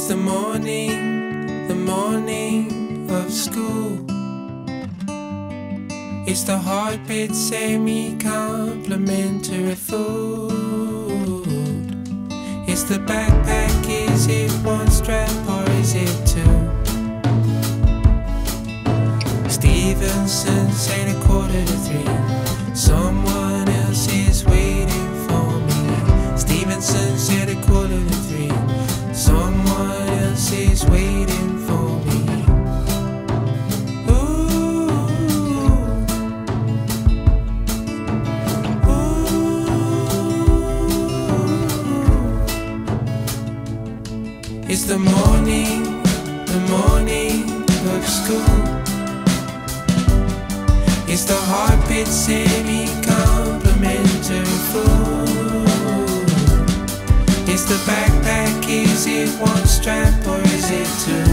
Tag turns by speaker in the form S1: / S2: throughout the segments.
S1: It's the morning of school. It's the heartbeat semi-complimentary food. It's the backpack, is it one strap or is it two? Stevenson said 2:45. Someone else is waiting for me. Stevenson said 2:45. Someone else is waiting for me. Ooh, ooh. It's the morning of school. It's the heartbeat semi-complimentary food. It's the backpack, is it one strap or is it two?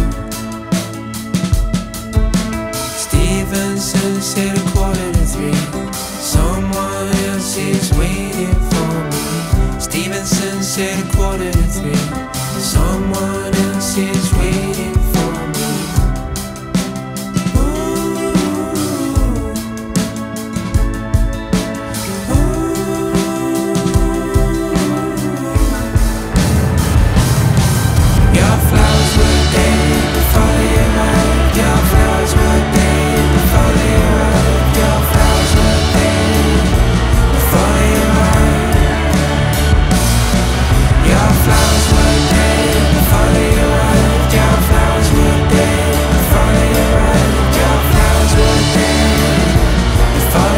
S1: Stevenson said 2:45. Someone else is waiting for me. Stevenson said 2:45. Someone else is waiting for me.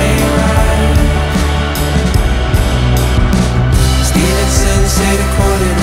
S1: Say the 2:45.